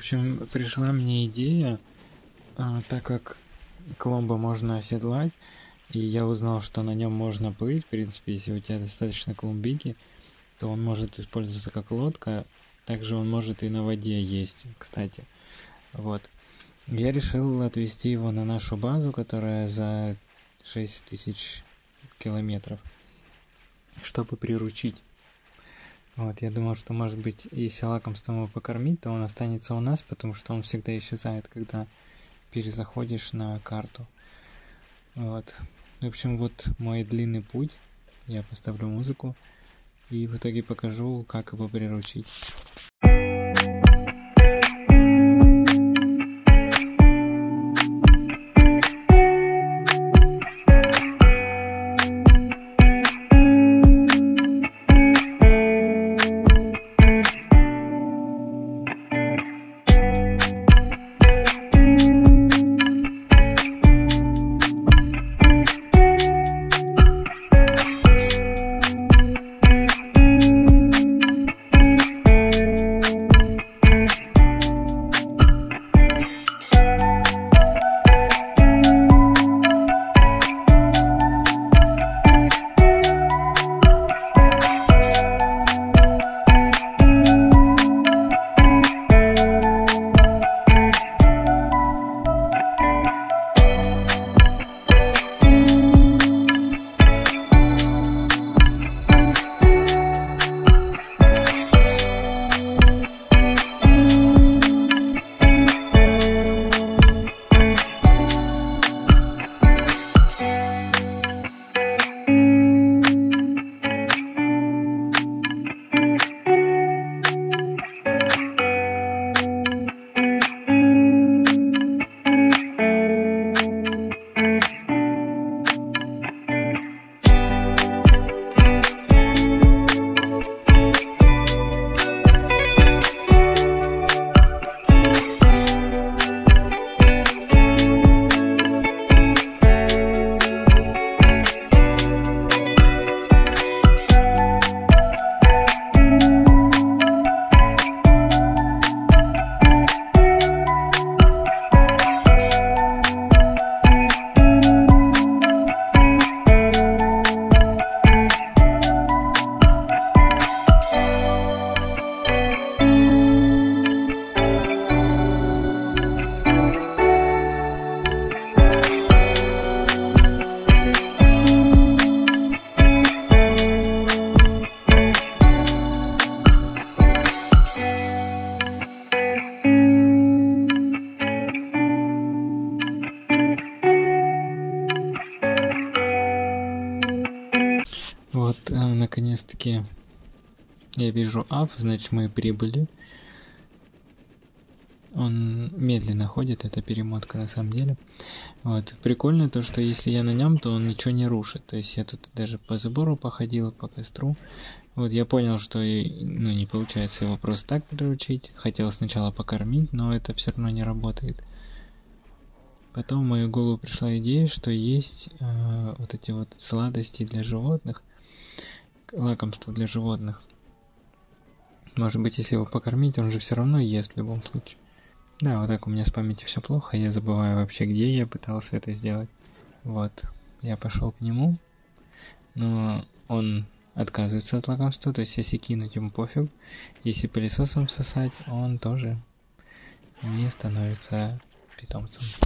общем, пришла мне идея, так как Коломбо можно оседлать, и я узнал, что на нем можно плыть. В принципе, если у тебя достаточно клумбики, то он может использоваться как лодка. Также он может и на воде есть, кстати. Вот. Я решил отвезти его на нашу базу, которая за 6000 километров, чтобы приручить. Вот, я думал, что, может быть, если лакомством его покормить, то он останется у нас, потому что он всегда исчезает, когда перезаходишь на карту. Вот. В общем, вот мой длинный путь. Я поставлю музыку и в итоге покажу, как его приручить. Вот, наконец-таки я вижу АФ, значит мы прибыли. Он медленно ходит, это перемотка на самом деле. Вот, прикольно то, что если я на нем, то он ничего не рушит. То есть я тут даже по забору походил, по костру. Вот я понял, что не получается его просто так приручить. Хотел сначала покормить, но это все равно не работает. Потом в мою голову пришла идея, что есть вот эти вот сладости для животных, лакомства для животных. Может быть, если его покормить, он же все равно ест в любом случае. Да, вот так у меня с памятью все плохо, я забываю вообще, где я пытался это сделать. Вот, я пошел к нему, но он отказывается от лакомства, то есть если кинуть ему пофиг, если пылесосом сосать, он тоже не становится питомцем.